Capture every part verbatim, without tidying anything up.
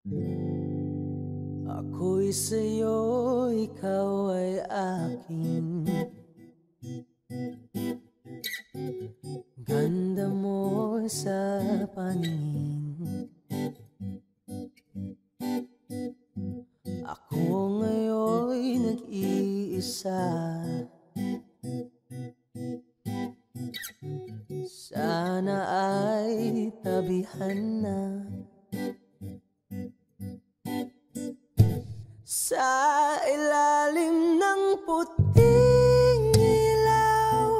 Ako'y sa'yo, ikaw ay akin. Ganda mo sa paningin. Ako ngayon'y nag-iisa. Sana ay tabihan na. Sa ilalim ng puting ilaw,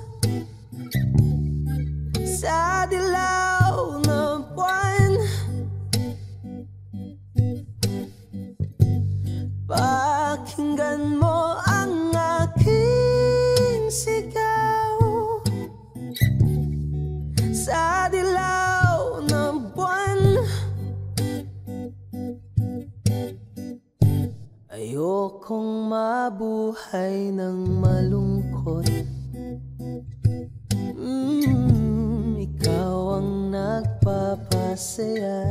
sa dilaw na buwan, pakinggan mo ang aking sigaw. Sa dilaw na buwan, ayokong mabuhay ng malungkot. mm, Ikaw ang nagpapasaya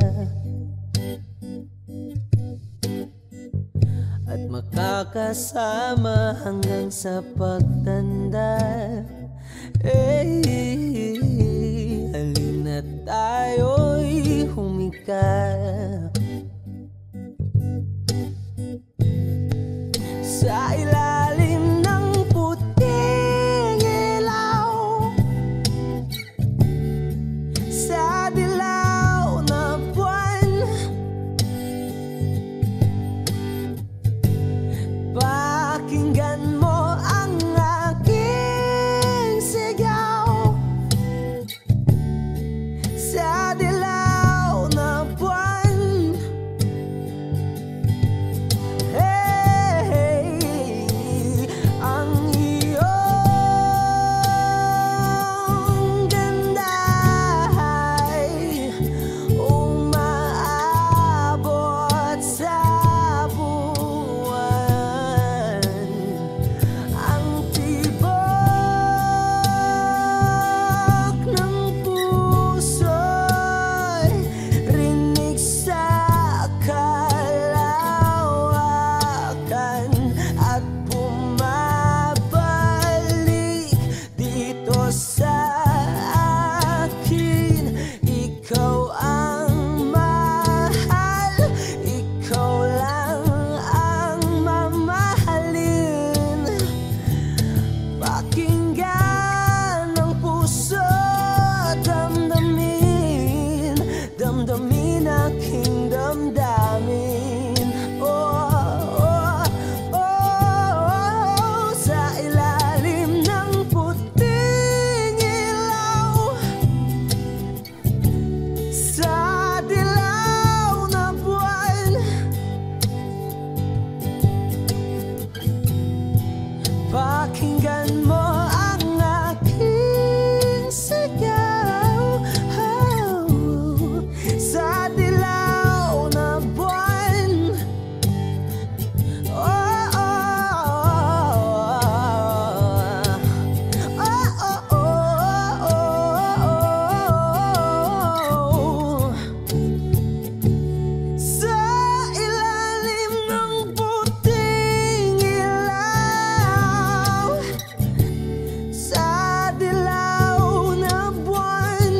at makakasama hanggang sa pagtanda. Eh, halina tayo'y humikap sa ilalim ng puting ilaw, sa dilaw na buwan, pakinggan mo ang aking sigaw. Sa dilaw na buwan, damdamin aking damdamin. Oh, oh, oh, sa ilalim ng puting ilaw, sa dilaw na buwan, pakinggan mo ang aking sigaw. Sa dilaw na buwan, oh, oh, oh, oh, oh, oh. Sa ilalim ng puting ilaw, sa dilaw na buwan,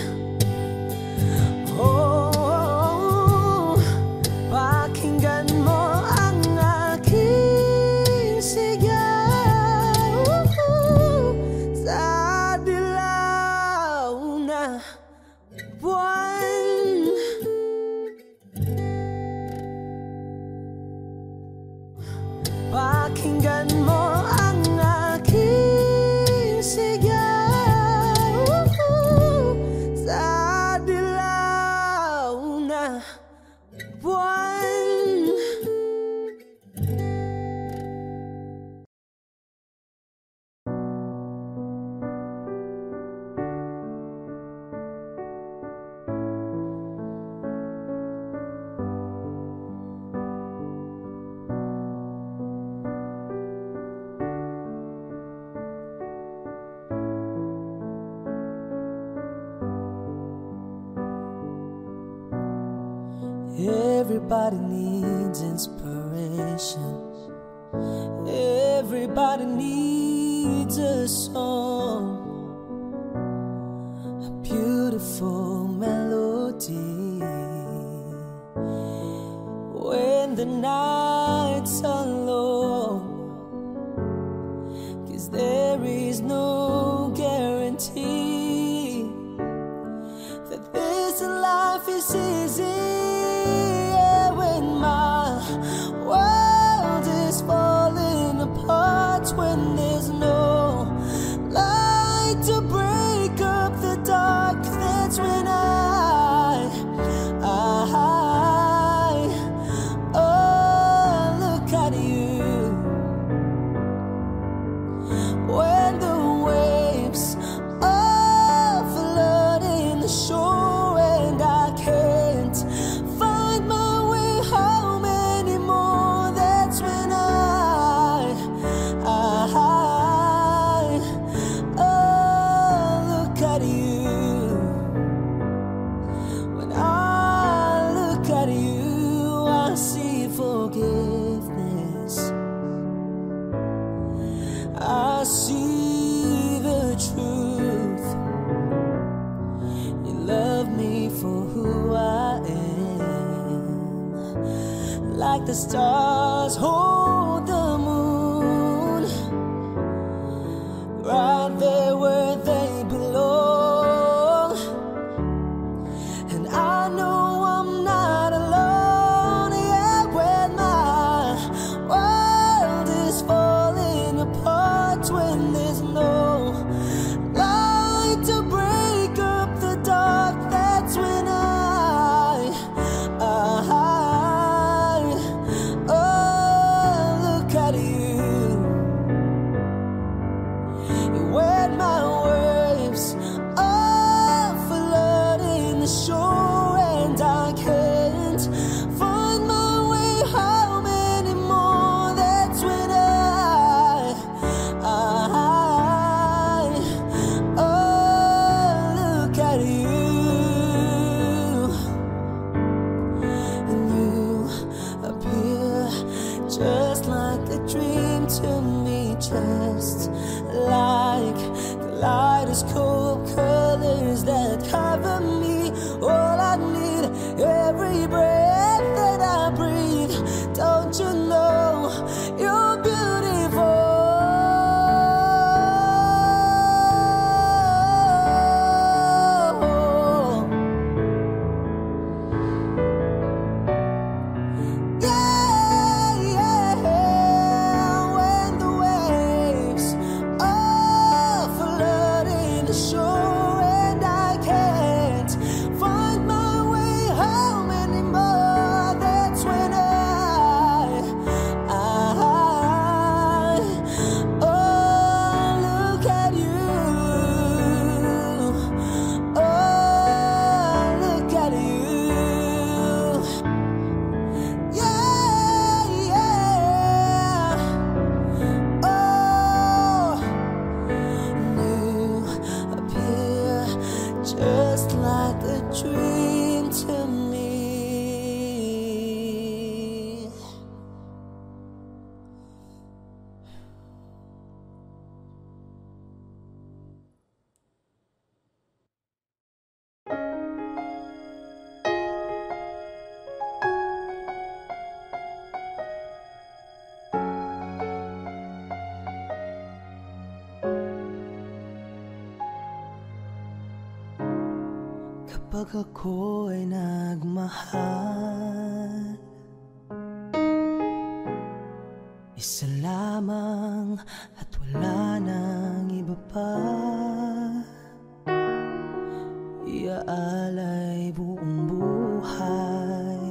oh, pakinggan mo ang aking sigaw. Sa dilaw na buwan, pakinggan mo ang aking sigaw. Sa dilaw na buwan. Everybody needs inspiration. Everybody needs a song, a beautiful melody. When the nights are long, 'cause there is no guarantee that this life is easy. Yeah, when my world is falling apart, when there's no light to break up the dark, that's when I, I, oh, look at you. When the waves are flooding the shore and I can't find my way home anymore, that's when I, I, oh, look at you. When I look at you, I see forgiveness. I see the truth. You love me for who I am, like the stars hold the moon, right there where they belong. And I know I'm not alone. Yeah, when my world is falling apart, when there's no light to break up the dark, that's when I, I, oh, look at you. When my waves are flooding the shore and I can't find my way home anymore, that's when I, I, oh, look at you. And you appear just like a dream to me, just like the lightest cold colors that cover me. All I need, every breath that I breathe. Don't you know you're beautiful? Yeah, yeah, when the waves are flooding the shore and I can't find my way home anymore, that's when I, I, oh, look at you. Oh, look at you. Yeah, yeah, oh, you appear just like a dream to me. Kapag ako ay nagmahal, isa lamang at wala nang iba pa, iaalay buong buhay.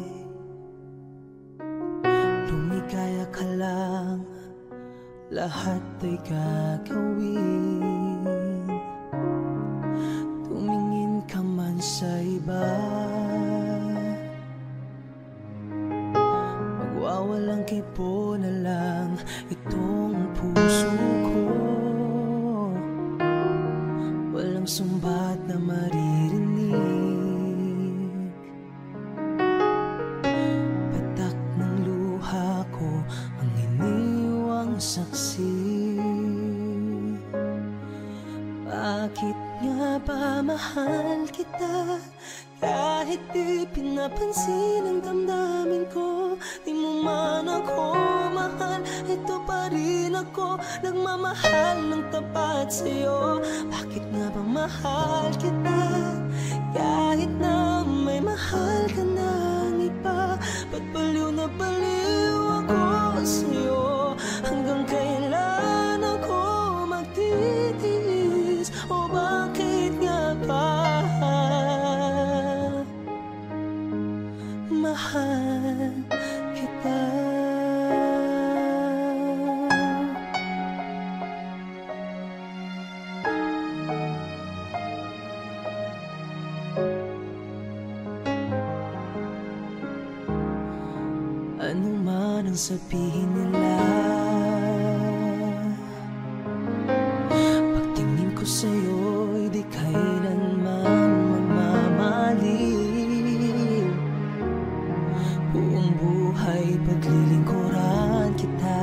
Lumigaya ka lang, lahat ay gagawin. Tumingin ka man sa iba, magwawalang kipo na lang itong puso ko. Walang sumbat na maririnig. ba mahal kita? Kahit di pinapansin ang damdamin ko, di mo man ako mahal, ito pa rin ako, nagmamahal ng tapat sa'yo. Bakit nga ba mahal kita? Kahit na may mahal ka ng iba, ba't baliw na baliw ako sa'yo? Hanggang kailan ako magtitiis? O bakit nga ba mahal kita? Ano man ang sabihin nila, pagtingin ko sa'yo'y di kailanman mamamaliw. Buong buhay paglilingkuran kita,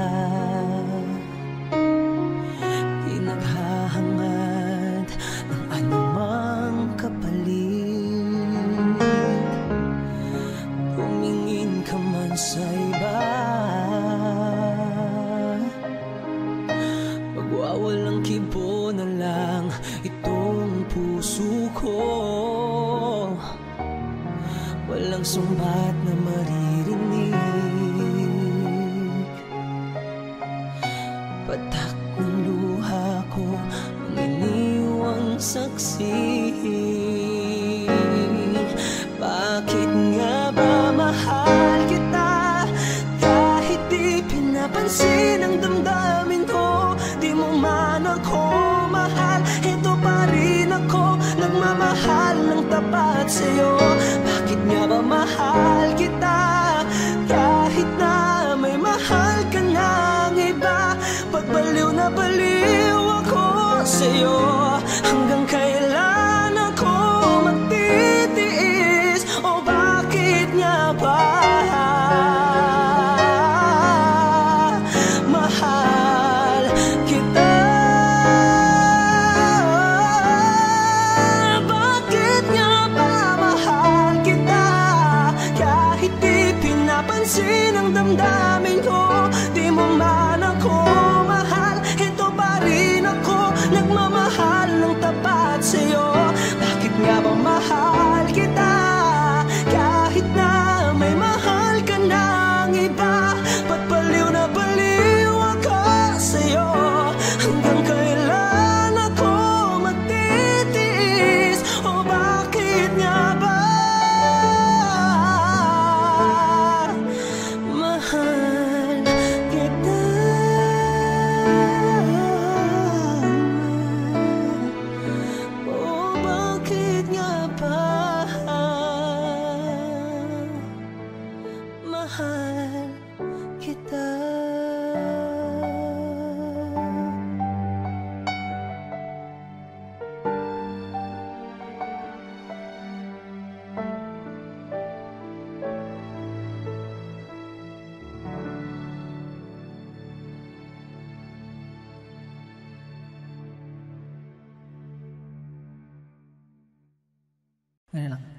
di naghahangad ng anumang kapalit. Tumingin ka man sa iba, magwawalang kibo na lang itong puso ko. Walang sumbat na maririnig, patak ng luha ko ang iniwang saksi. Bakit nga ba mahal kita? Kahit di pinapansin ang damdamin ko, di mo man ako mahal, ito pa rin ako, nagmamahal ng tapat sa'yo. Bakit nga ba mahal kita? Kahit na may mahal ka ng iba, pagbaliw na baliw ako sa'yo. Hanggang kailan ako magtitiis? O bakit nga ba mahal kita? Bakit nga ba mahal kita? Kahit di pinapansin ang damdamin ko, di mo man ako mahal, ito pa rin ako, nagmamahal ng tapat sa'yo. Bakit nga ba mahal kita? Kahit na may mahal ka ng iba, ba't baliw na baliw ako sa'yo? Hanggang kailan ako magtitiis? O bakit nga ba mahal kita? O bakit nga ba mahal kita? Ganyan lang.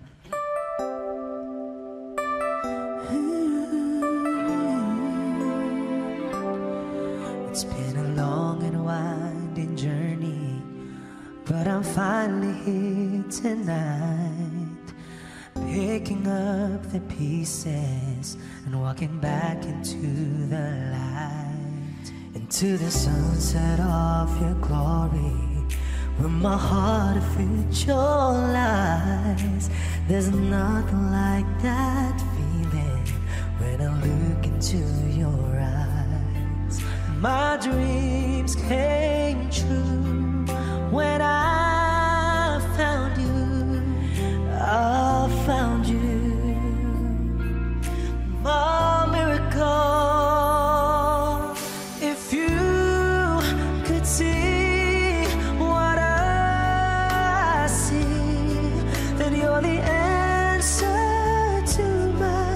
It's been a long and winding journey, but I'm finally here tonight, picking up the pieces and walking back into the light, into the sunset of your glory, where my heart visualize. There's nothing like that feeling when I look into your eyes. My dreams came true when I found you. I found you. My miracle. If you could see what I see, then you're the answer to my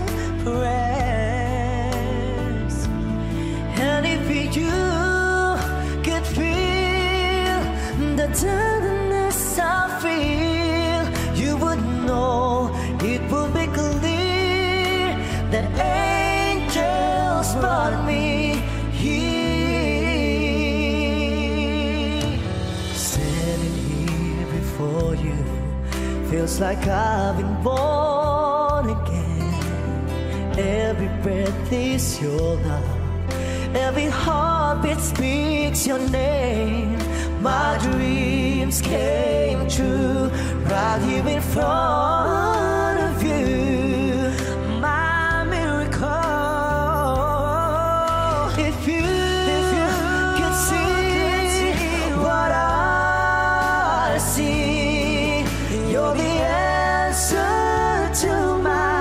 prayers. And if you could feel the tenderness I feel that angels brought me here. Standing here before you feels like I've been born again. Every breath is your love, every heartbeat speaks your name. My dreams came true right here in front of you. My miracle. If you, if you could see what I see, you're the answer to my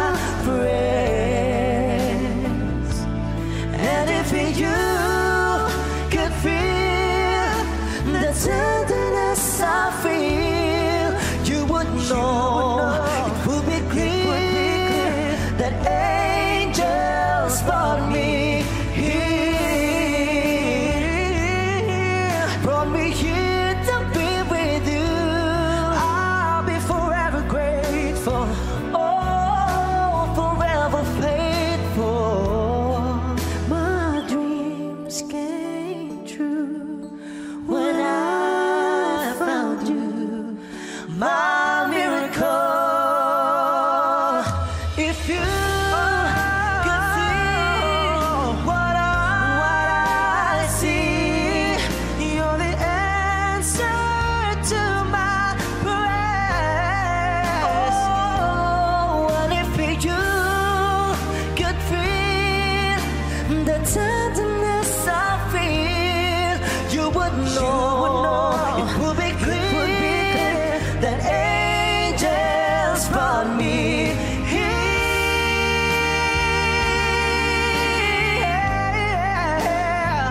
prayers. And if you could feel the tenderness I feel, you would know it would be clear that angels brought me here, brought me here to be with you. I'll be forever grateful, oh, forever faithful. My dreams came true when I found you. My miracle. If you could see what I, what I see, you're the answer to my prayers. Oh, and if you could feel the tenderness I feel, you would know it would be clear that angels brought me here.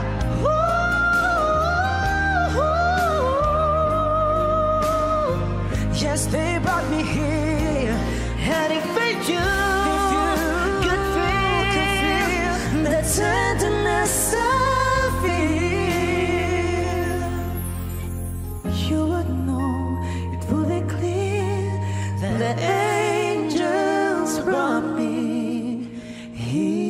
Ooh, yes, they brought me here. And if you, if you could feel the tenderness I feel, you would know it would be clear that the angels brought me here.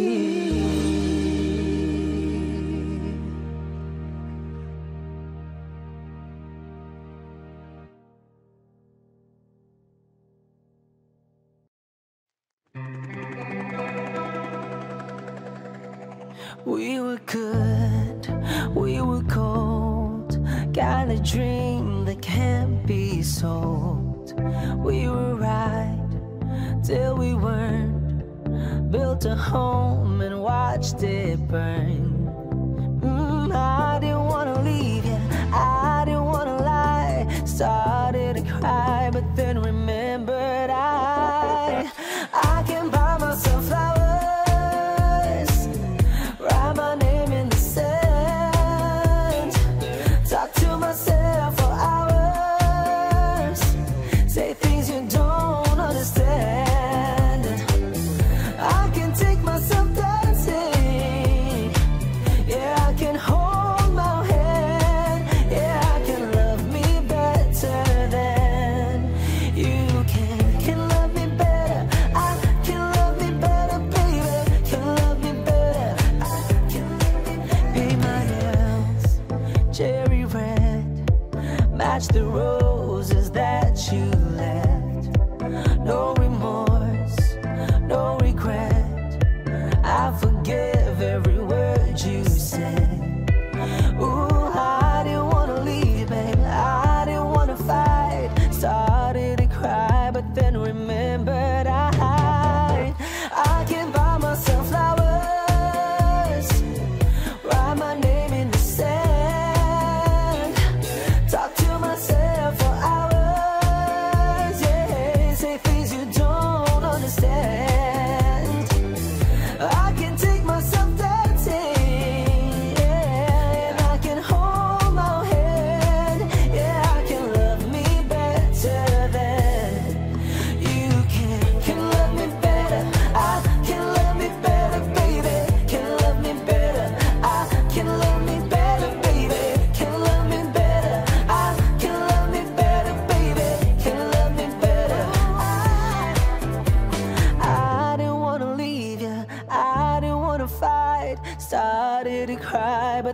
We were good, we were cold, got a dream that can't be sold. We were right till we weren't, built a home and watched it burn. mm, I didn't wanna leave you, I didn't wanna lie. Started to cry, but then remembered I I can buy myself flowers, write my name in the sand, talk to myself for hours, say things you don't understand. I can take myself dancing, yeah, I can hold my hand, yeah, I can love me better than you can. Can love me better, I can love me better, baby, can love me better, I can love me better. Paint my nails cherry red, match the roses that you left. No remorse, no regret, I forgive every word you said. Ooh, I didn't wanna leave, babe, I didn't wanna fight. Started to cry, but then remembered I I can buy myself flowers, write my name in the sand, talk to myself for hours,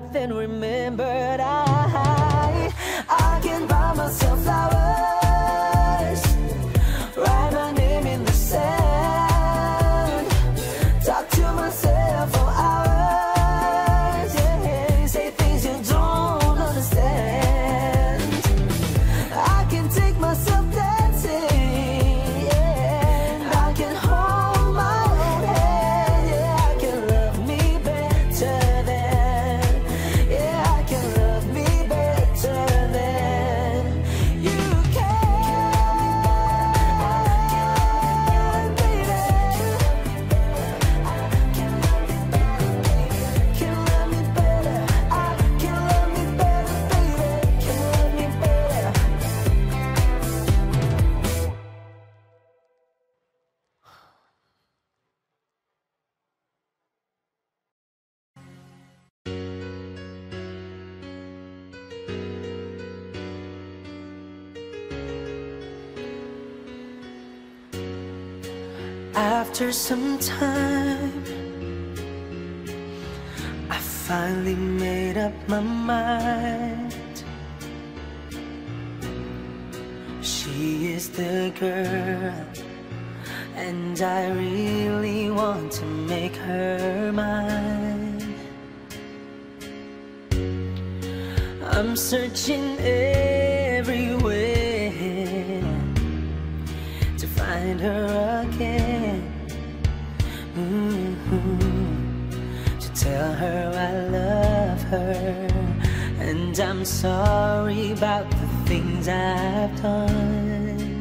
then remembered I I can buy myself flowers, write my name in the sand, talk to myself for hours, yeah, say things you don't understand. I can take myself dancing, yeah, and I can hold my own hand, yeah, I can love me better than, yeah, I can love me better than you can, baby. Can love me better, I can love me better, baby. Can love me better. After some time, I finally made up my mind. She is the girl, and I really want to make her mine. I'm searching everywhere to find her again, mm-hmm. to tell her I love her, and I'm sorry about the things I've done.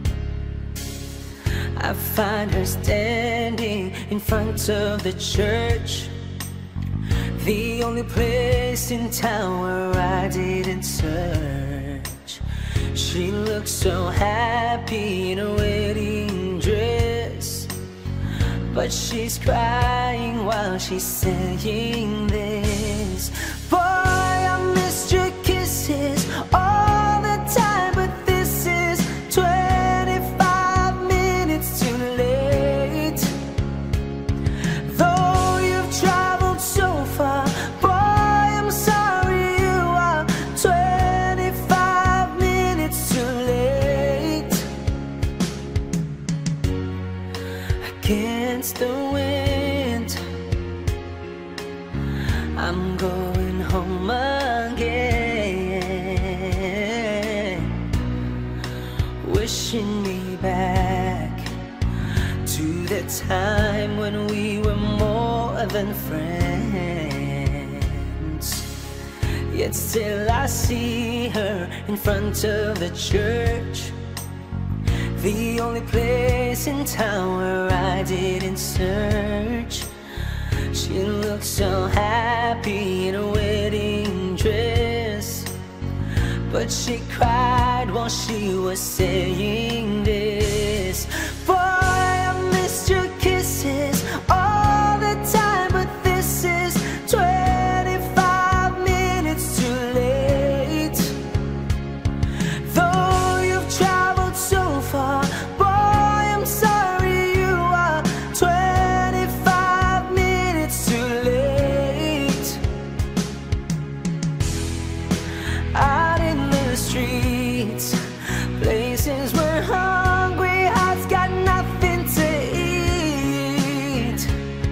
I find her standing in front of the church, the only place in town where I didn't search. She looks so happy in a wedding dress, but she's crying while she's saying this. Boy, I missed your kisses all the time, but this is twenty-five minutes too late. Though you've traveled so far, boy, I'm sorry you are twenty-five minutes too late. Against the wind, I'm going home again, wishing me back to the time when we were more than friends. Yet still I see her in front of the church, the only place in town where I didn't search. She looked so happy in a wedding dress, but she cried while she was saying this. Boy, I missed your kisses all the time, but this is twenty-five minutes too late. Though you've traveled so far, boy, I'm sorry you are twenty-five minutes too late. Out in the streets, places where hungry hearts got nothing to eat.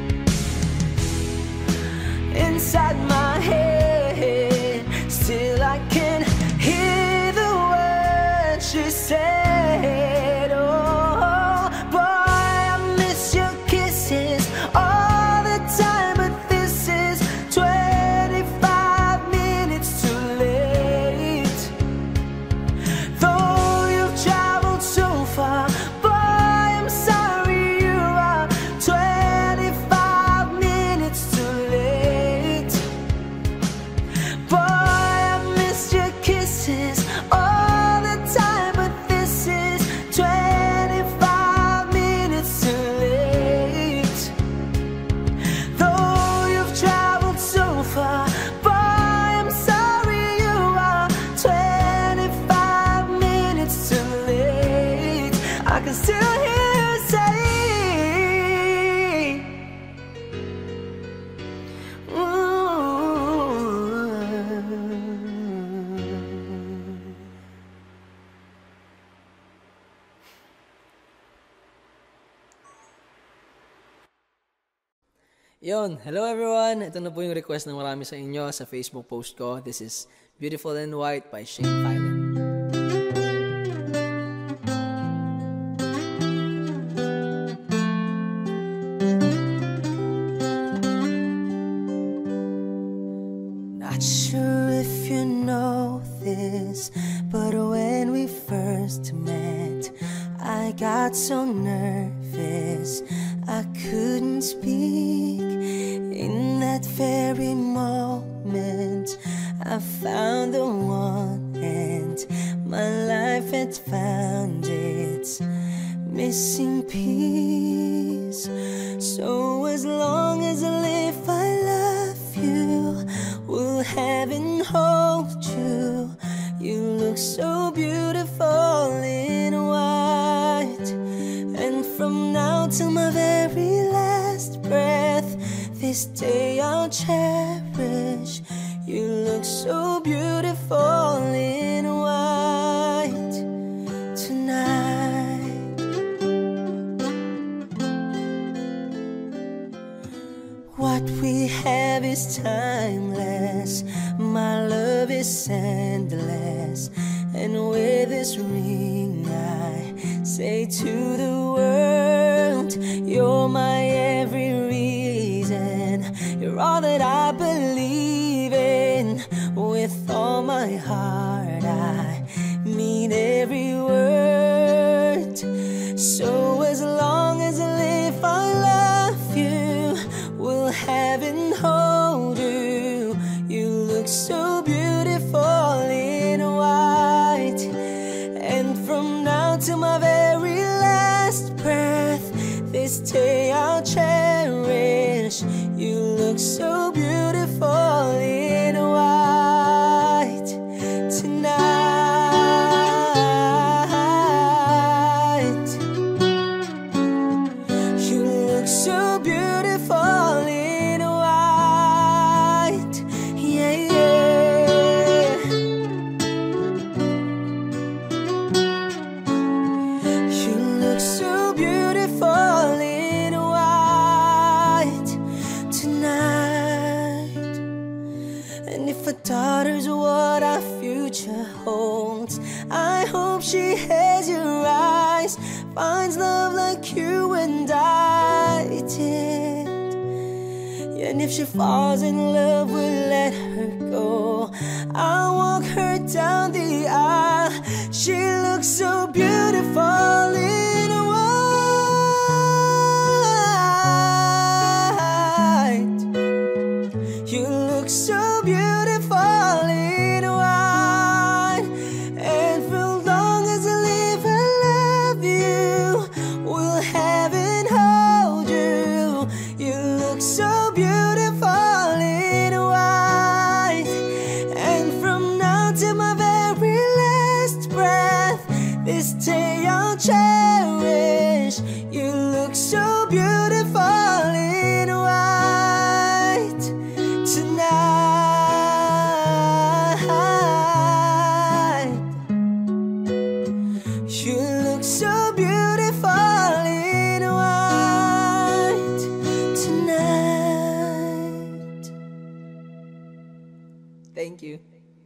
Inside my head, still I can hear the words she said. Oh, boy, I miss your kisses all the time, but this is twenty-five minutes too late. Though you've traveled so far, boy, I'm sorry you are twenty-five minutes too late. Boy, I miss your kisses all the time, but this is twenty-five minutes too late. Though you've traveled so far, boy, I'm sorry you are twenty-five minutes too late. I can still hear her say, ooh, Yon, hello everyone! Ito na po yung request ng marami sa inyo sa Facebook post ko. This is Beautiful and White by Shane Filan. Not sure if you know this, but when we first met, I got so nervous I couldn't speak. In that very moment I found the one, and my life had found its missing piece. So as long as I live I love you, will heaven hold you. You look so beautiful in white, and from now till my very last breath, this day I'll cherish. You look so beautiful in white tonight. What we have is timeless, my love is endless, and with this ring I say to the world, you're my every reason. You're all that I believe in. With all my heart I mean every word. So as long as I live I love you, will heaven hold you. You look so beautiful in white, and from now to my very last breath, this day I'll cherish. You look so beautiful in white tonight. You look so beautiful in white, yeah, yeah. You look so beautiful in white tonight. And if a daughter's what our future holds, I hope she has your eyes, finds love like you and I did. And if she falls in love, we'll let her go. I'll walk her down the aisle. She looks so beautiful in white. You look so beautiful in white, and for long as I live I love you, will heaven hold you. You look so beautiful in white, and from now to my very last breath, this day I'll cherish. You look so beautiful in white tonight. You look so beautiful in white tonight. Thank you.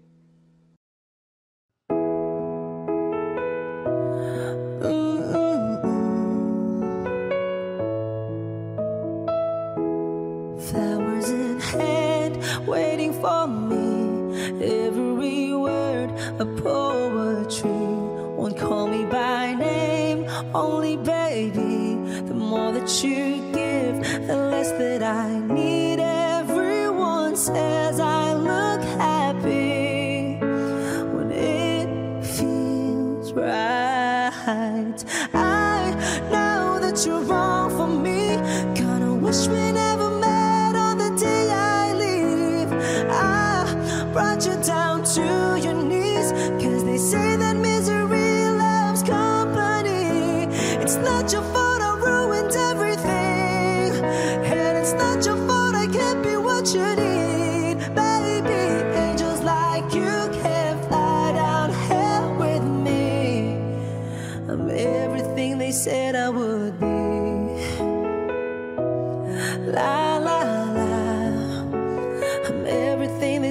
Flowers in hand, waiting for me. Every word a poetry. Won't call me by name, only baby. The more that you give, the less that I need. Everyone says I look happy when it feels right. I know that you're wrong for me. Gonna wish we never met on the day I leave. I brought you down to your knees, cause they say that misery loves company. It's not your fault I ruined everything, and it's not your fault I can't be what you need. Baby, angels like you can't fly down here with me. I'm everything they said I would be. La la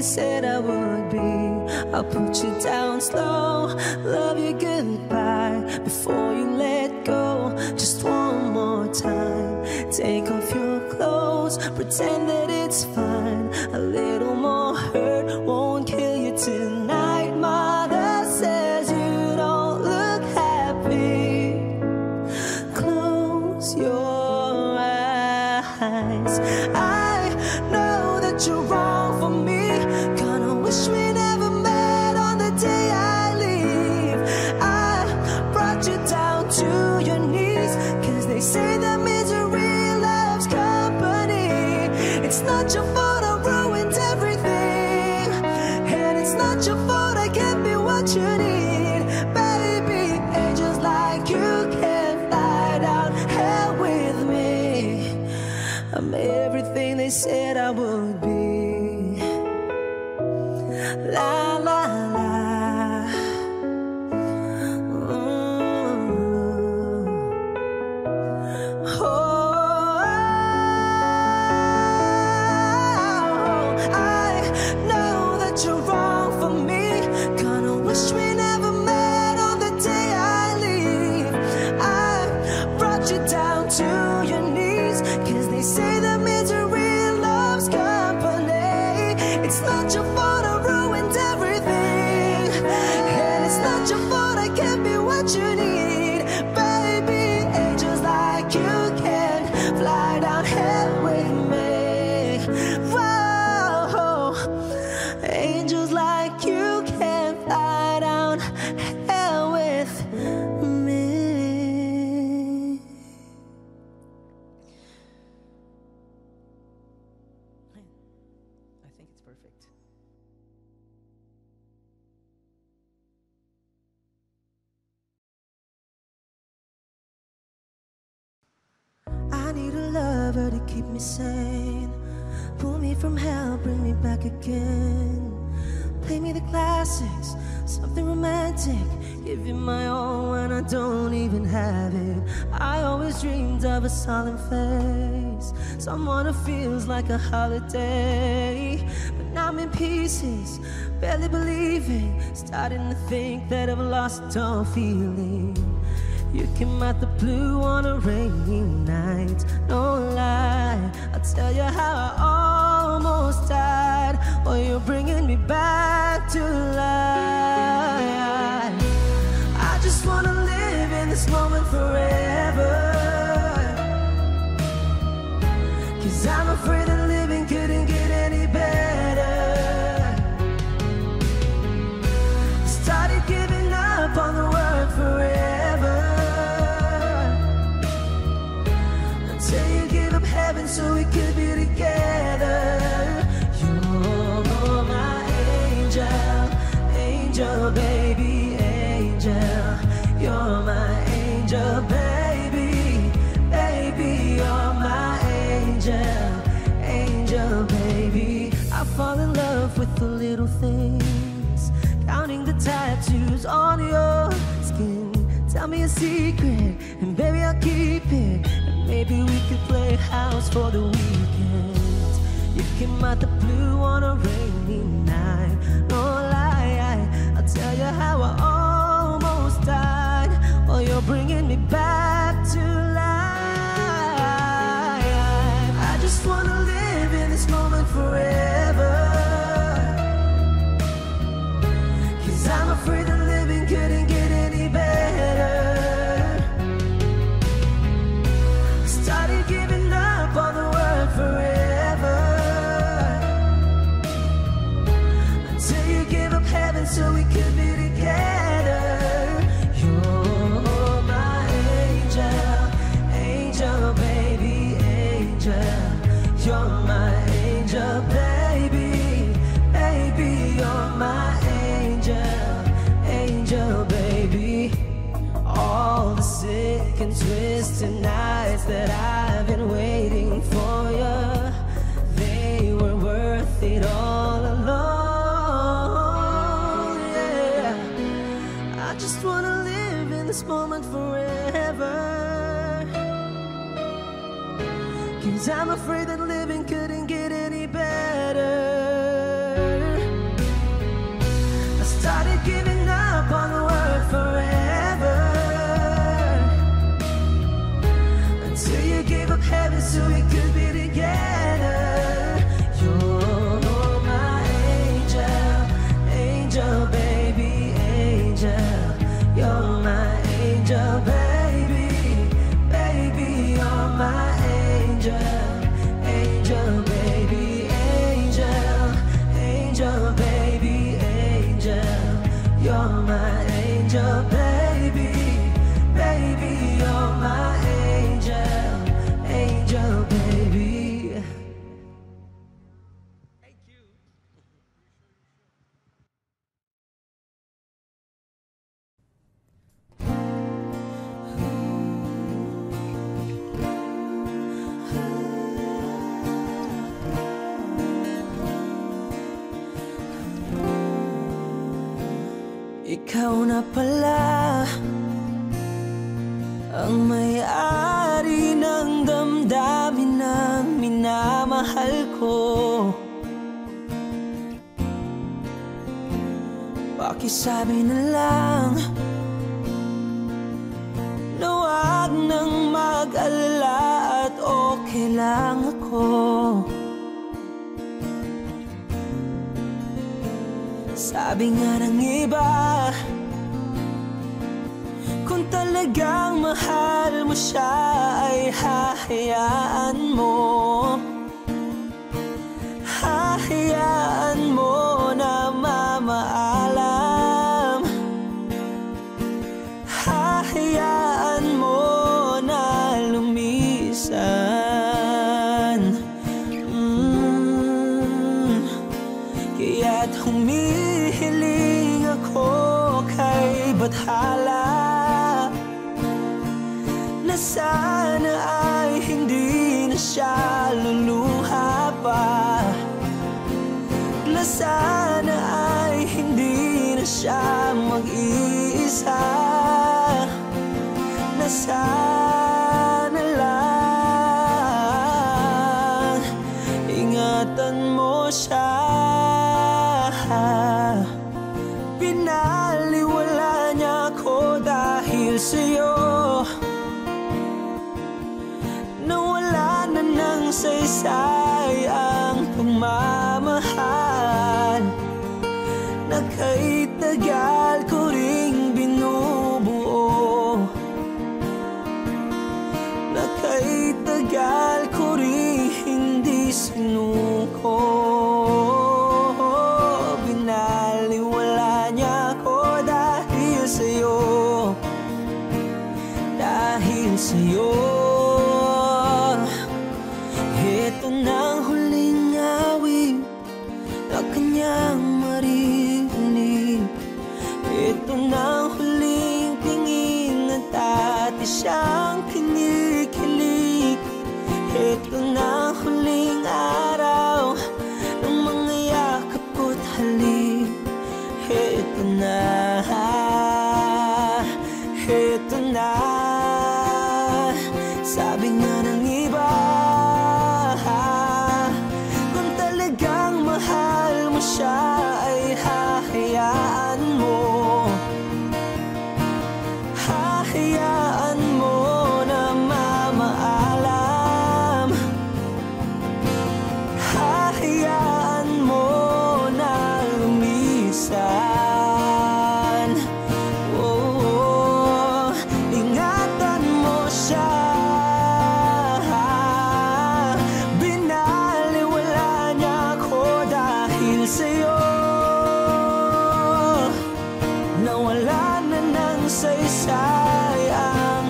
said I would be. I'll put you down slow, love you goodbye before you let go. Just one more time, take off your clothes, pretend that it's fine. A little more hurt won't kill you tonight. Mother says you don't look happy. Close your eyes. I know that you're wrong for me. Gonna wish we never met on the day I leave. I brought you down to your knees, cause they say that misery loves company. It's not your fault I ruined everything, and it's not your fault I can't be what you need. Baby, angels like you can't fly down hell with me. I'm everything they said I would be. La la la. Mm. Oh, I know that you're wrong for me. Gonna wish we never met on the day I leave. I brought you down to your knees, cause they say that misery loves company. It's not your fault I ruined everything, and it's not your fault I can't be what you need. Baby, angels like you can fly down hell with me. Whoa, angels like you can fly down hell with me. I think it's perfect. I need a lover to keep me sane, pull me from hell, bring me back again. Play me the classics, something romantic, give you my all when I don't even have it. I always dreamed of a solemn face, someone who feels like a holiday. But now I'm in pieces, barely believing, starting to think that I've lost all feeling. You came out the blue on a rainy night, no lie, I'll tell you how I almost died. Oh, you're bringing me back to life. I just wanna live in this moment forever, cause I'm afraid that living couldn't get any better. Started giving up on the word forever, until you give up heaven so we could be together. You're my angel, angel baby, angel. You're my angel baby, baby. You're my angel, angel baby. I fall in love with the little things, counting the tattoos on your skin. Tell me a secret, and baby I'll keep it. And maybe we could play house for the weekend. You came out the blue on a rainy night, no lie, I'll tell you how I almost died. Oh, you're bringing me back to life. I just wanna live in this moment forever, cause I'm afraid that living couldn't get any better. Started giving up on the word forever, until you give up heaven so we could be together. You're my angel, angel baby, angel. You're my angel baby, baby. You're my angel, angel baby. All the sick and twisted nights that I've been waiting for you, they were worth it all alone. Yeah, I just wanna live in this moment forever, cause I'm afraid that living couldn't get any better. ikaw na pala ang may-ari ng damdamin ng minamahal ko. Pakisabi na lang na wag nang mag-alala at okay lang ako. Sabi nga ng iba, kung talagang mahal mo siya ay hahayaan mo. Hahayaan mo na mamaalam. Hahayaan mo na lumisan. mm. Kaya't humihiling ako kay Bathala na sana ay hindi na siya luluha pa, na sana ay hindi na siya mag-iisa, na sana lang ingatan mo siya. Pinaliwala niya ako dahil sa'yo, nawala na ng saysay ang pagmamahal na kay tagal ko ring binubuo, na kay tagal ko ring hindi sinuko. Binaliwala niya ako dahil sa'yo, dahil sa'yo. Ito na ang huling awit na kanyang marinig. Ito na ang huling tingin na dati siyang kinikilig. Ito na ang huling araw ng mga yakap ko't halik. Ito na, ito na. Sabi nga ng iba, kung talagang mahal mo siya ay hahayaan mo. Hahayaan mo na mamaalam. Hahayaan mo na lumisan. Oh, ingatan mo siya. Sa'yo, nawala na ng saysay ang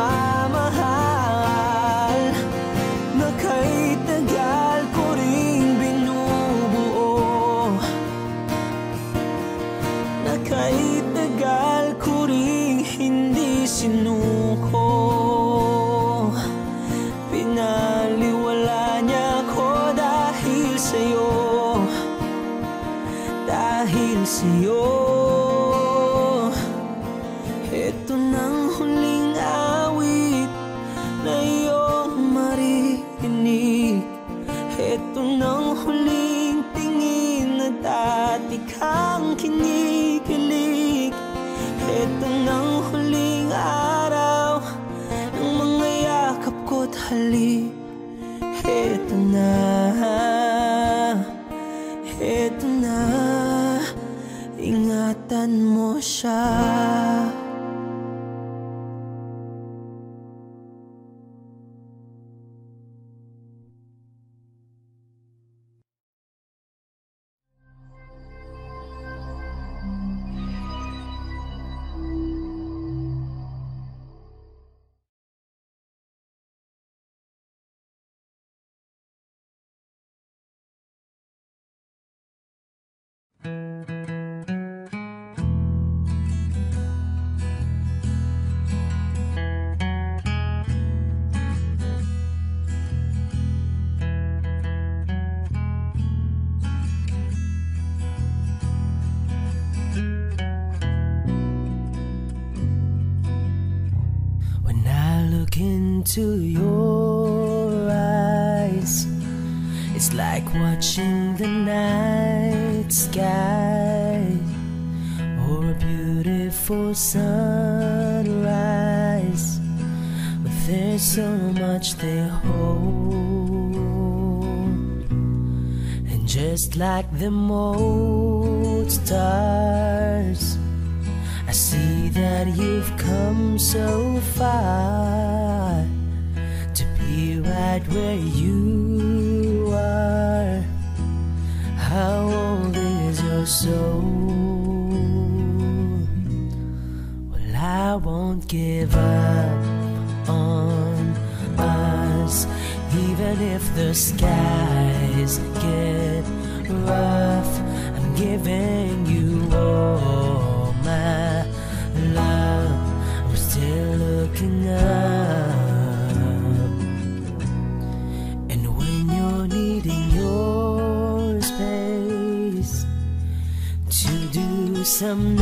pagmamahal na kay tagal ko ring binubuo, na kay tagal ko ring hindi sinuko. Pinaliwala niya ko dahil sa'yo, dahil sa'yo. Ito nang huling awit na iyong marinig. Ito nang huling tingin na dati kang kinikilig. Ito nang huling araw look into your eyes, it's like watching the night sky or a beautiful sunrise. But there's so much they hold, and just like them old stars, I see that you've come so far to be right where you are. How old is your soul? Well, I won't give up on us, even if the skies get rough. I'm giving you all my love. I'm still looking up, and when you're needing your space to do some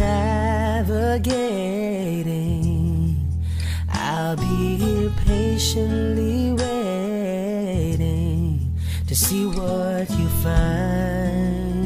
navigating, I'll be here patiently waiting to see what you find.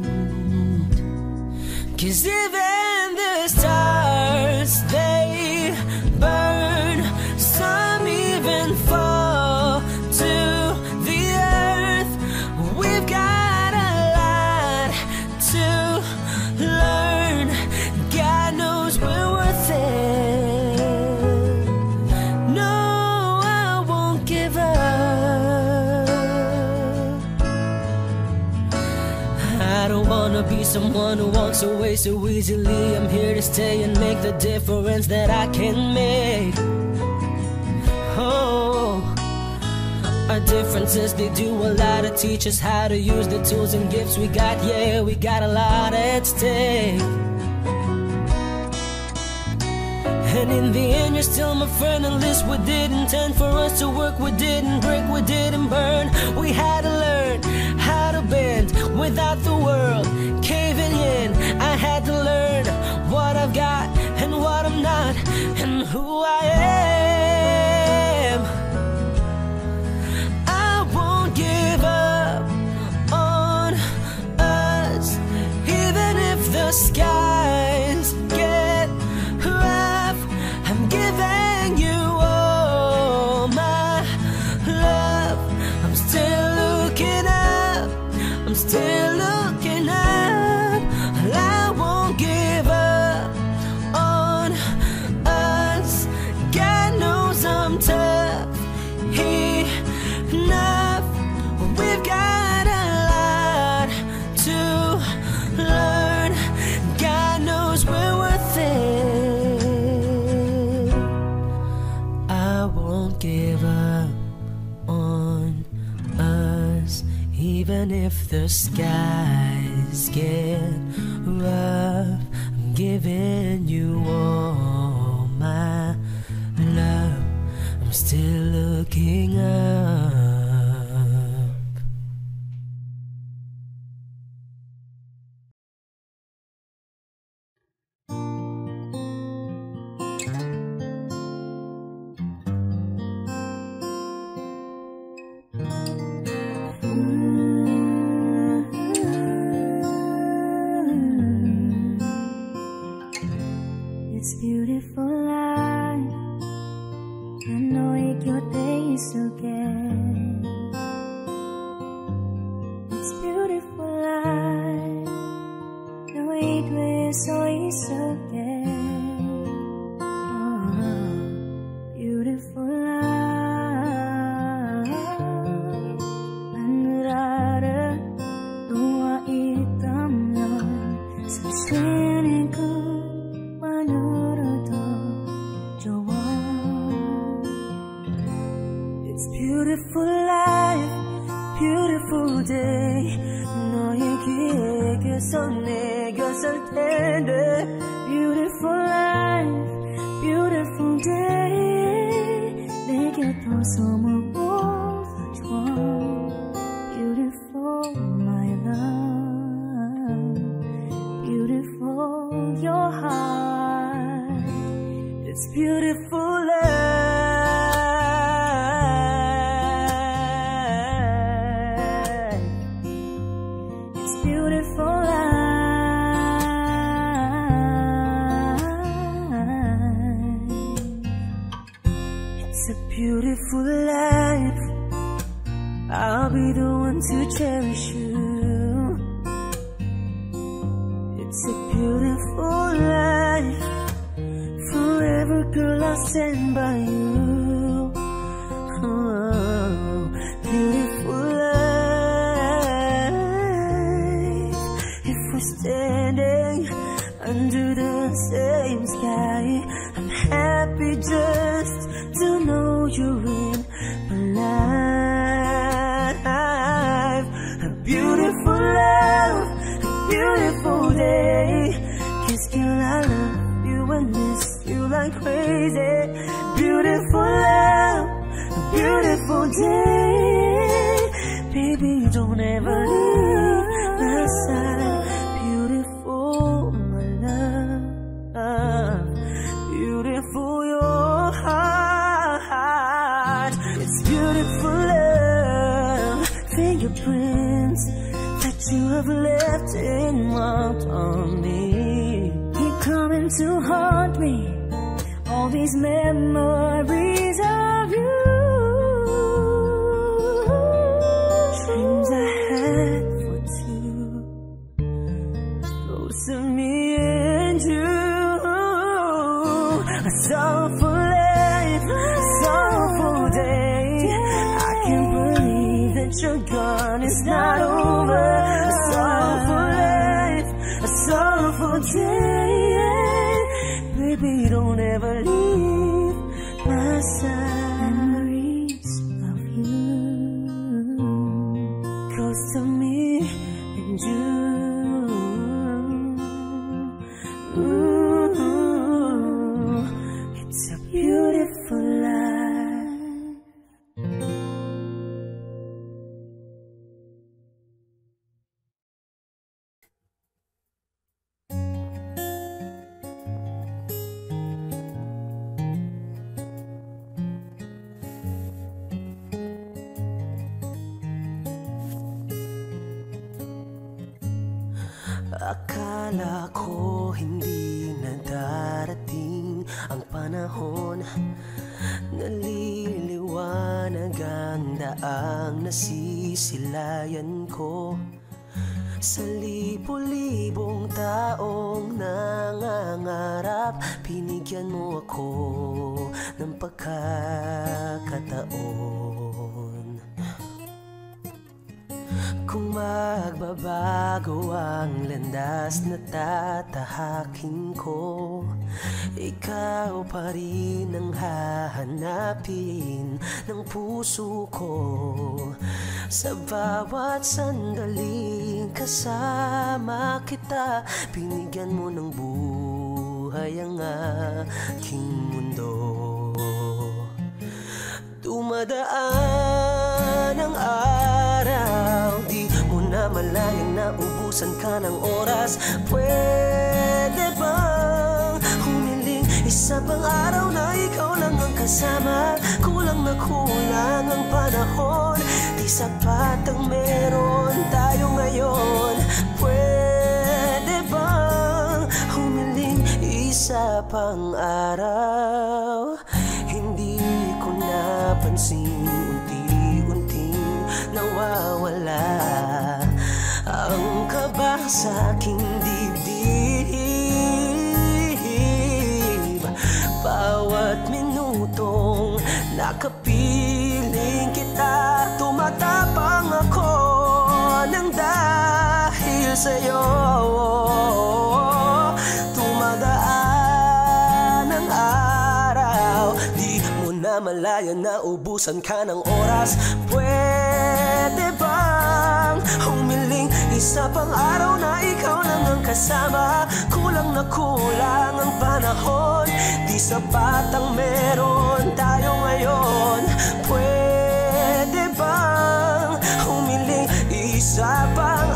'Cause even the stars, they burn, some even fall to the earth. We've got a lot to learn. God knows we're worth it. No, I won't give up. I don't wanna be someone who walks away so easily. I'm here to stay and make the difference that I can make. Oh, our differences, they do a lot to teach us how to use the tools and gifts we got. Yeah, we got a lot at stake. And in the end, you're still my friend, unless we didn't intend for us to work. We didn't break, we didn't burn. We had to learn how to bend without the world caving in. I had to learn what I've got and what I'm not, and who I am. I won't give up on us, even if the skies get rough. I'm giving you all my love. I'm still looking up, I'm still looking up. I won't give up on us. God knows I'm tough enough. We've got a lot to learn. God knows we're worth it. I won't give up on us, even if the skies get rough. I'm giving you all my love. I'm still looking up. It's beautiful life. I know it your days again. It's beautiful life. No it will so is again. Oh, beautiful life. 하늘아래 누워 있다면 사실은 그 It's beautiful life, beautiful day. 너의 귀에게서 내가 설 텐데. Beautiful life, beautiful day. 내 곁에 머물러줘. Beautiful my love, beautiful your heart. It's beautiful life. It's a beautiful life. I'll be the one to cherish you. It's a beautiful life. Forever, girl, I'll stand by you. Oh, beautiful life. If we're standing under the same sky, I'm happy just to know you're in my life. A beautiful love, a beautiful day. Kiss, girl, I love you and miss you like crazy. Beautiful love, a beautiful day. Baby, don't ever leave my side. Beautiful, my love. Beautiful, your heart. It's beautiful love. Fingerprints that you have left in marked on me. Keep coming to haunt me. All these memories of you. Dreams I had for two. Close to me and you. A soulful life, a soulful day. I can't believe that you're gone, it's not over. A soulful life, a soulful day. Baby, don't ever leave my side. Memories of you, close to me and you. Ooh, it's a beautiful life. Akala ko hindi na darating ang panahon. Naliliwanag ang daang nasisilayan ko. Sa libo-libong taong nangangarap, binigyan mo ako ng pagkakataon. Kung magbabago ang landas na tatahakin ko, ikaw pa rin ang hahanapin ng puso ko. Sa bawat sandaling kasama kita, binigyan mo ng buhay ang aking mundo. Dumadaan ang araw, di mo na malayang naubusan ka ng oras. Pwede bang humiling isa pang araw na ikaw lang ang kasama? Kulang na kulang ang panahon, di sapat ang meron tayo ngayon. Pwede bang humiling isa pang araw? Hindi ko napansin, unti-unting nawawala ang kaba sa aking dibdib. Bawat minutong nakapiling kita, tumatapang ako ng dahil sa'yo. Tumadaan ang araw, di mo na malaya na ubusan ka ng oras. Pwede bang humiling isa pang araw na ikaw lang ang kasama? Kulang na kulang ang panahon, di sapat ang meron tayo ngayon. Pwede bang humiling isa pang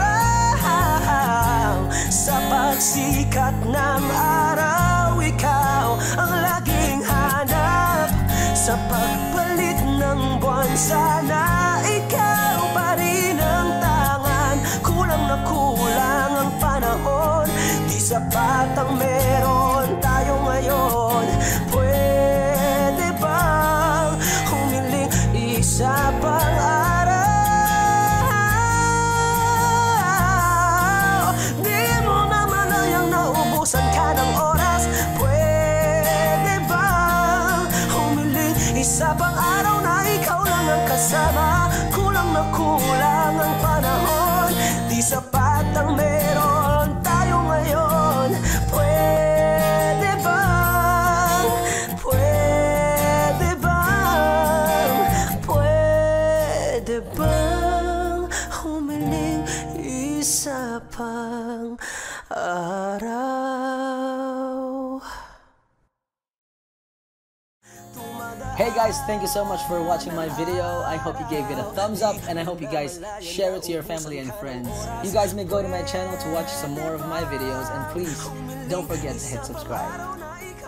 araw? Sa pagsikat ng araw, ikaw ang laging hanap. Sa pagpalit ng buwan, sana ikaw pa rin ang tangan. Kulang na kulang ang panahon, di sapat ang meron tayo ngayon. Pwede Isa pang araw na ikaw lang ang kasama. Kulang na kulang ang panahon. Di sapat ang meron tayo ngayon. Pwede bang, pwede bang, pwede bang humiling isa pang araw? Hey guys, thank you so much for watching my video. I hope you gave it a thumbs up, and I hope you guys share it to your family and friends. You guys may go to my channel to watch some more of my videos, and please don't forget to hit subscribe.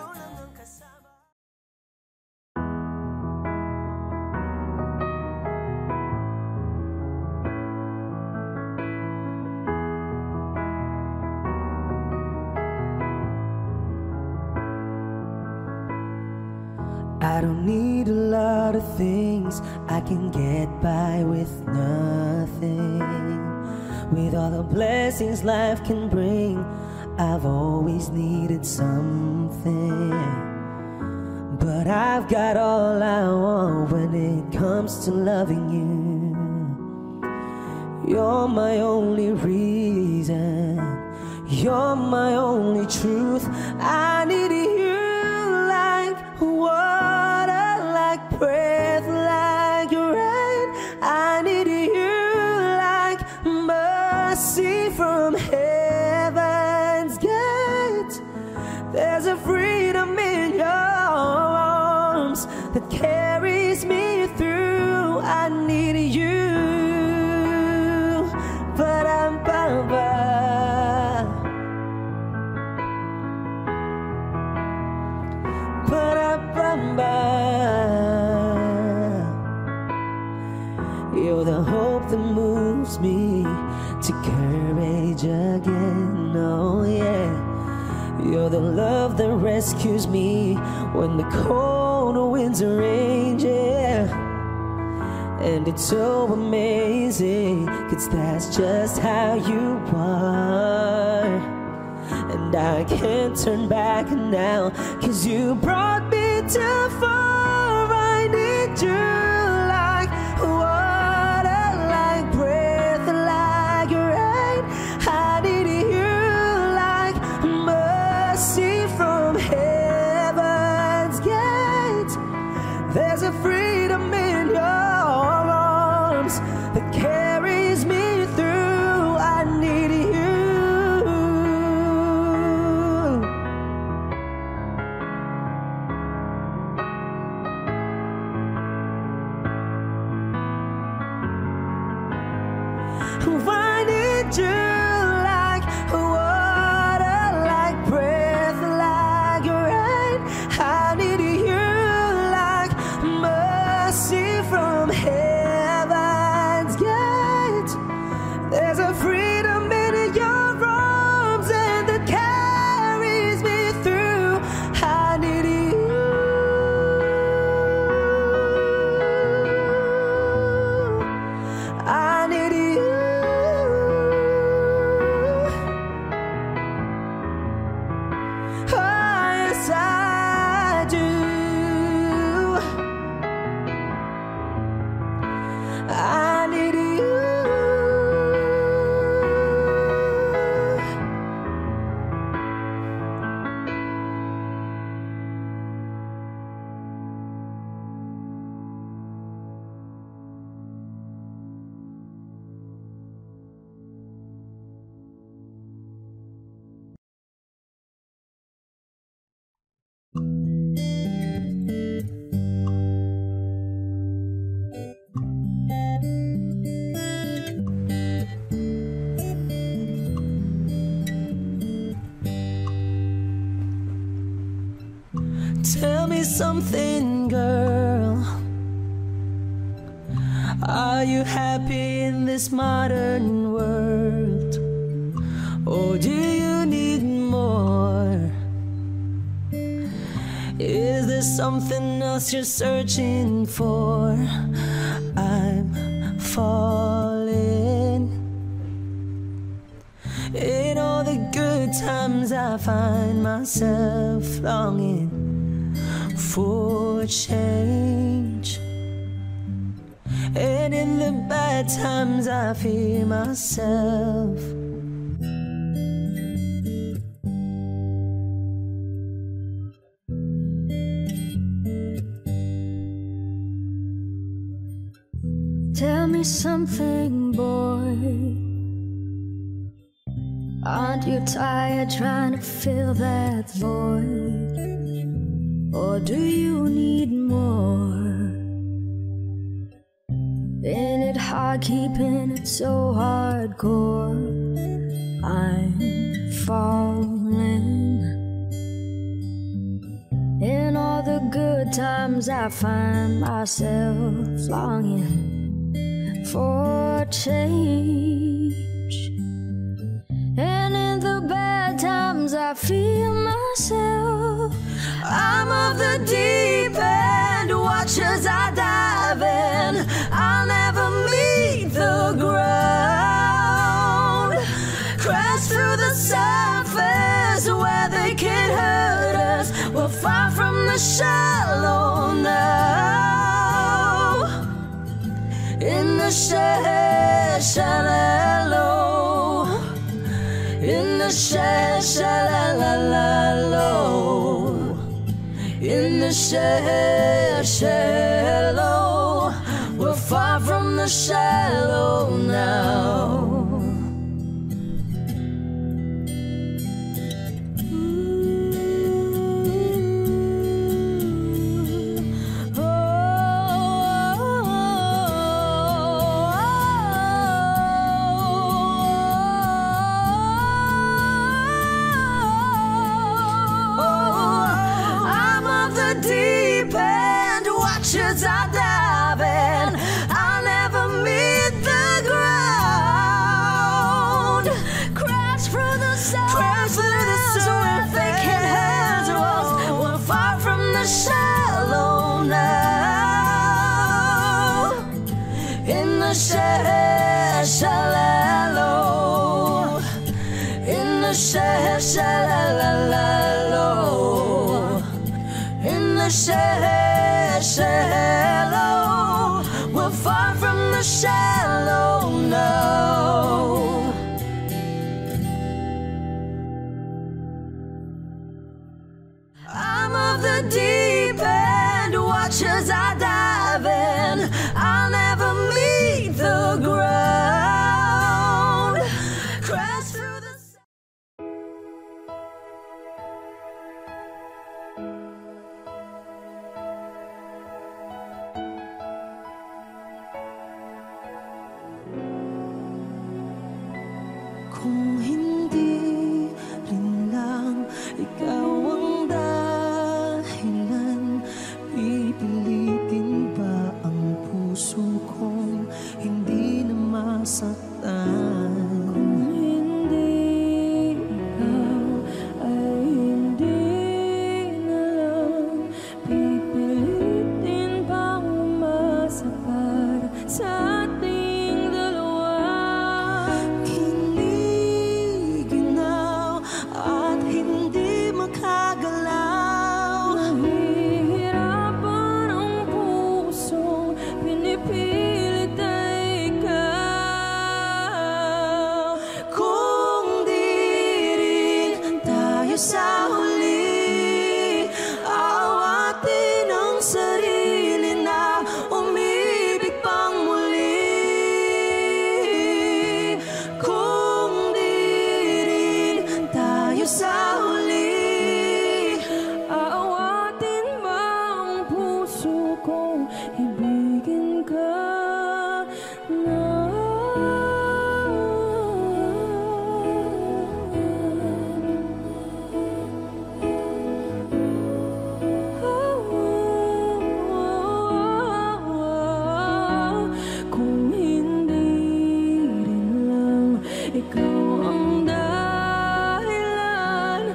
I don't need a lot of things, I can get by with nothing. With all the blessings life can bring, I've always needed something. But I've got all I want when it comes to loving you. You're my only reason, you're my only truth. I need you like water, like breath, like rain. I need you like mercy from heaven's gate. There's a freedom in your arms that carries me through. I need you, but I'm Baba. You're the hope that moves me to courage again, oh yeah. You're the love that rescues me when the cold winds are raging, yeah. And it's so amazing, 'cause that's just how you are. And I can't turn back now, 'cause you brought me too far. I need you like water, like breath, like rain. I need you like mercy from heaven's gate. There's a freedom in your arms that carries me through. I need you. I need you like water, like breath, like rain. I need you like mercy from heaven's gate. There's a freedom in your arms and that carries me through. I need you. I need you. I need you. Tell me something, girl. Are you happy in this modern world? Or do you need more? Is there something else you're searching for? I'm falling. In all the good times I find myself longing for for a change. And in the bad times I fear myself. Tell me something, boy. Aren't you tired trying to fill that void? Or do you need more? Ain't it hard keeping it so hardcore? I'm falling. In all the good times I find myself longing for change. And in the bad times I feel myself. I'm of the deep end, watch as I dive in. I'll never meet the ground. Crash through the surface where they can't hurt us. We're far from the shallow now. In the shallow, in the shallow, in the shallow, we're far from the shallow now. As I dive in, I'll never meet the ground. Crash through the surface where they can't hurt us. We're far from the shallow now. In the shallow, in the shallow, in the shallow. Shallow, we're far from the shallow now. I'm of the deep end, watch as I dive in. I'll never meet the ground. Crash through the kung hindi rin lang ikaw ang dahilan, pipilitin ba ang puso kong hindi na masaktan? Kung hindi ikaw ay hindi na lang, pipilitin bang umasa para sa ating dalawa? Sa huli, awatin ang sarili na umibig pang muli. Kung di rin tayo sa huli, aawatin ba ang puso kong ibigin ka na? Ikaw ang dahilan,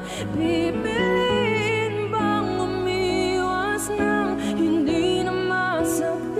pipiliin bang umiwas ng hindi na masaktan?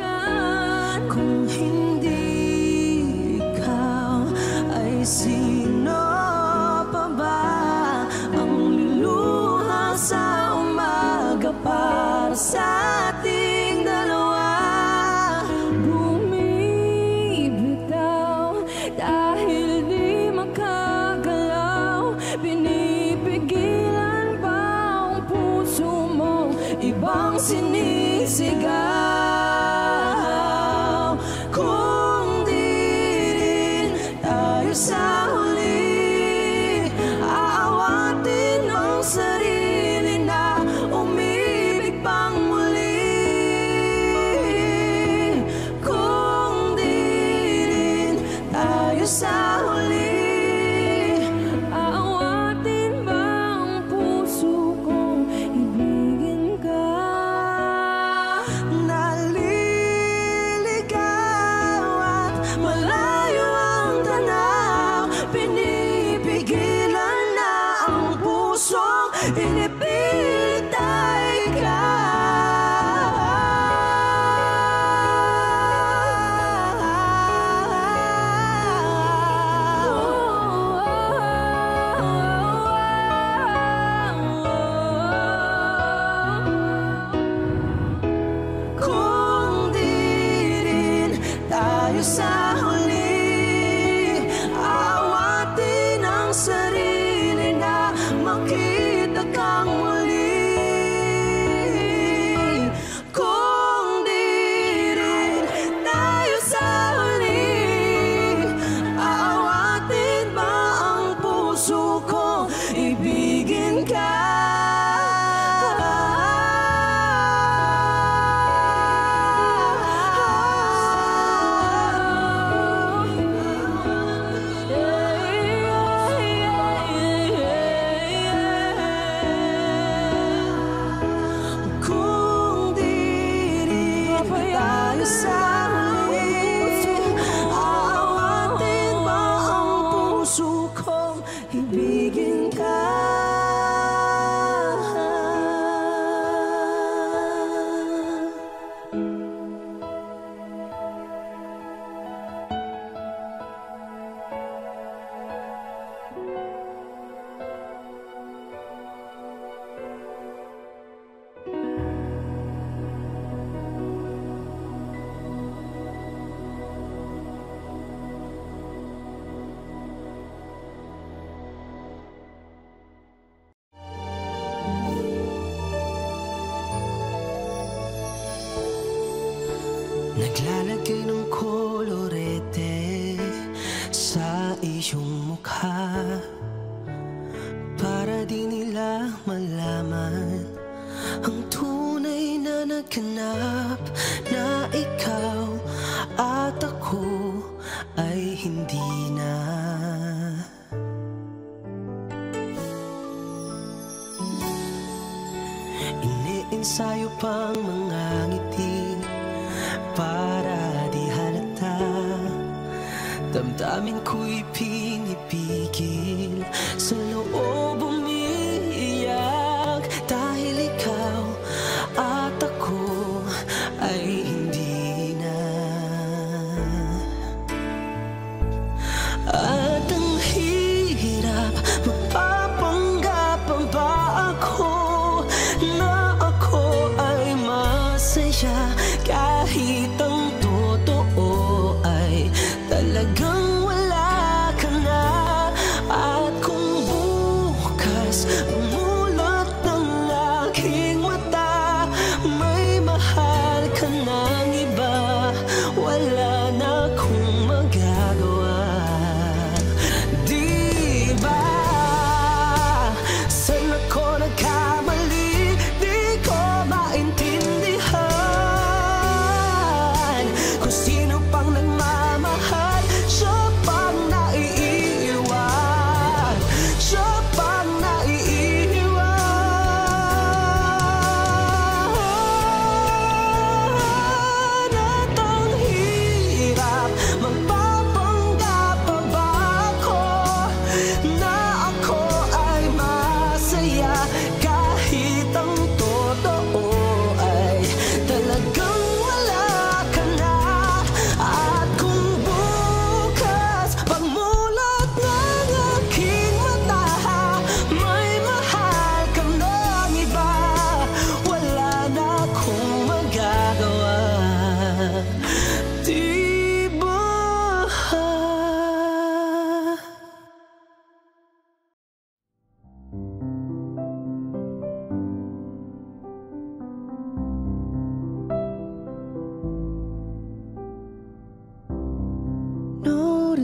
sumisigaw. Kung di rin tayo sa huli, aawatin ang sarili na umibig pang muli. Kung di rin tayo sa huli, aawatin ba ang puso kong ibigin ka? Naliligaw at malayo ang tanaw, pinipigilan na ang pusong inipilit ay kung di rin tayo sa huli, aawatin ang sarili na makita kang muli. Kung di rin tayo sa huli, aawatin ba ang puso kong ibigin ka? Kung di rin tayo sa huli, aawatin ba ang puso kong ibigin ka? Naglalagay ng kolorete sa iyong mukha para di nila malaman ang tunay na naganap, na ikaw at ako ay hindi na. Iniensayo pang mga ngiti para di halata, damdamin ko'y pinipigil, sa loob umiiyak, dahil ikaw at ako ay hindi na. At ang hirap, magpapanggap pa ba ako na ako ay masaya, kahit ang totoo ay talagang wala ka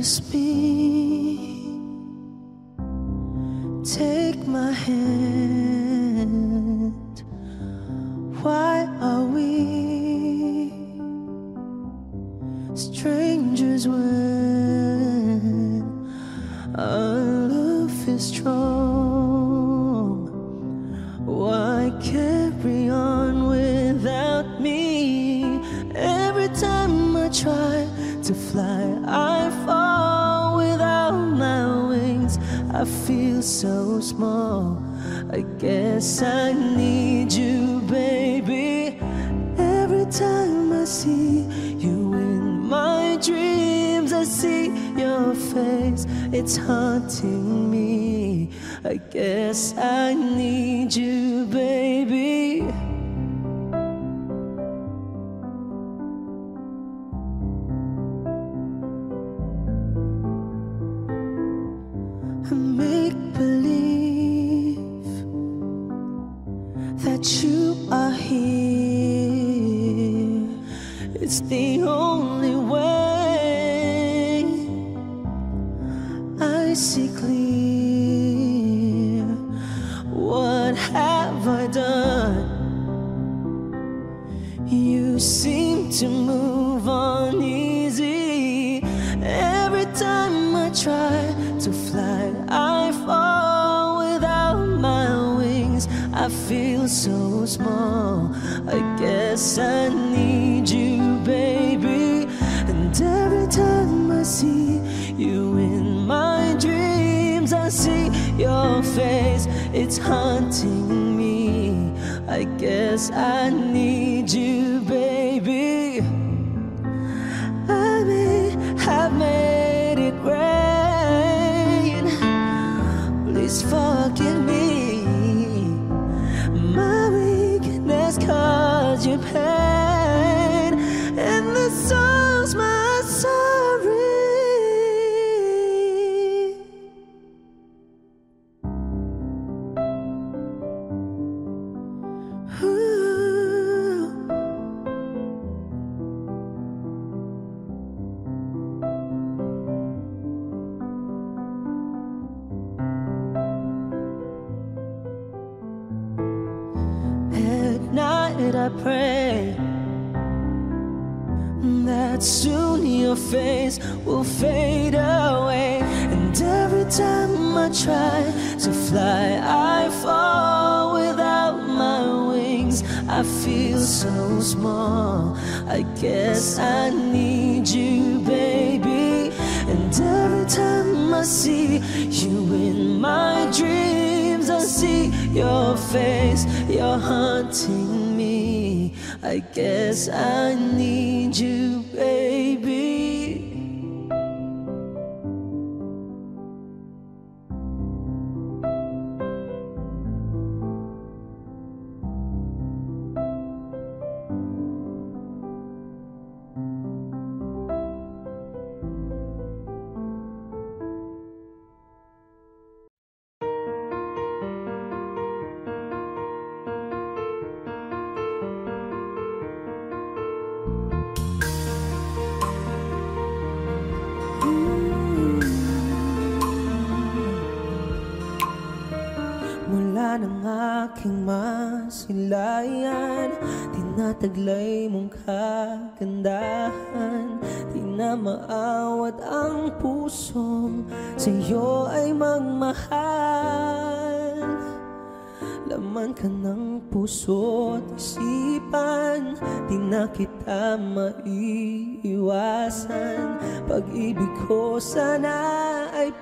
kiss me, take my hand. Why are we strangers when our love is strong? Why carry on without me? Every time I try to fly, I fall without my wings. I feel so small. I guess I need you, baby. Every time I see you in my dreams, I see your face. It's haunting me. I guess I need you, baby. Make believe that you are here. It's the only way. I see clear. What have I done? You seem to move on easy. Every time I try to fly, I fall without my wings. I feel so small. I guess I need you, baby. And every time I see you in my dreams, I see your face. It's haunting me. I guess I need you, baby. I may have made it rain. Please forgive me. My weakness caused you pain, and this song's my sorry. Ooh. At night I pray that soon your face will fade away. And every time I try to fly, I fall without my wings. I feel so small. I guess I need you, baby. And every time I see you in my dreams, I see your face. You're haunting me. I guess I need you, baby. Mula ng aking masilayan, tinataglay mong kagandahan. Di na maawat ang pusong sa'yo ay magmahal. Laman ka ng puso't isipan, di na kita maiiwasan. Pag-ibig ko sana ay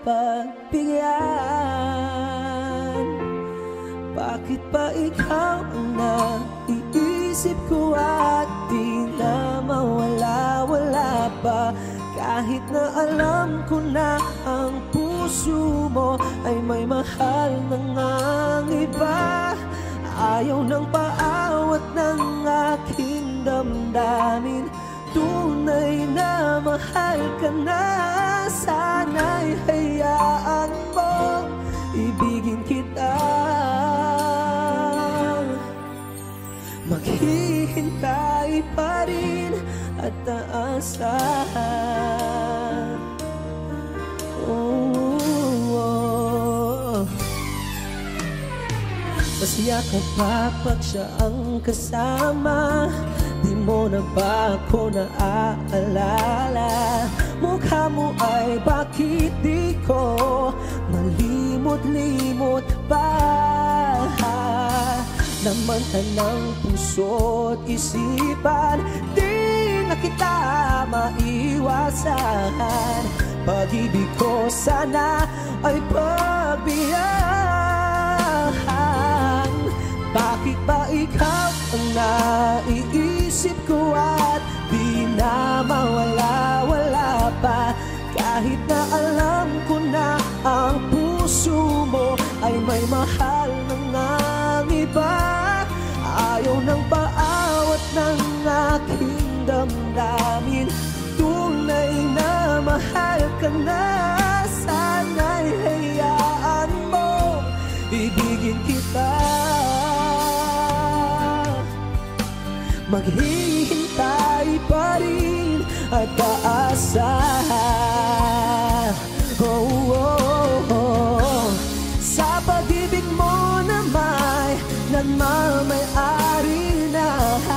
pagbigyan. Bakit ba ikaw ang naiisip ko at di na mawala-wala ba? Kahit na alam ko na ang puso mo ay may mahal ng ang iba. Ayaw ng paawat ng aking damdamin. Tunay na mahal ka na. Sana'y hayaan mo ibigin kita. Maghihintay pa rin at aasahan oh. Masaya ka pa pag siya ang kasama. Di mo na ba ako naaalala? Mukha mo ay bakit di ko malimot-limot pa? Naman ka ng puso't isipan, di na kita maiwasan. Pag-ibig ko sana ay pagbiyaan. Bakit ba ikaw ang naiisip ko at di na mawala-wala pa? Kahit na alam ko na ang puso mo ay may mahal ng ang iba. Ayaw ng paawat ng aking damdamin. Tunay na mahal ka na. Sana'y hayaan mo ibigin kita. Maghihintay pa rin at aasahan, oh, oh, oh. Sa pag-ibig mo na may nagmamay-ari na.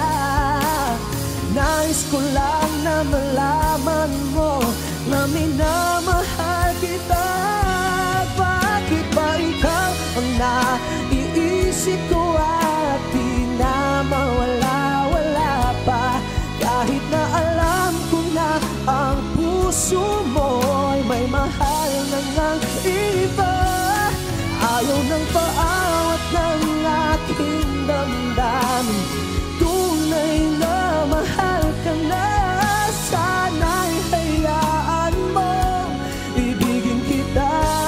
Nais ko lang na malaman mo na minamahal kita. Bakit ba ikaw ang naiisip ko at di na mawala-wala pa? Kahit na alam ko na ang puso mo ay may mahal ng ang iba. Ayaw ng paawat ng aking damdamin. Tunay na mahal ka na. Sana'y hayaan mo ibigin kita.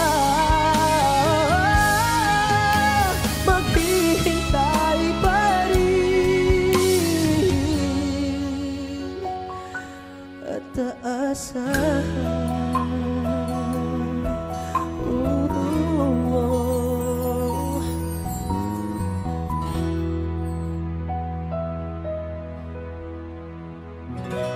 Maghihintay pa rin at aasahan. Oh,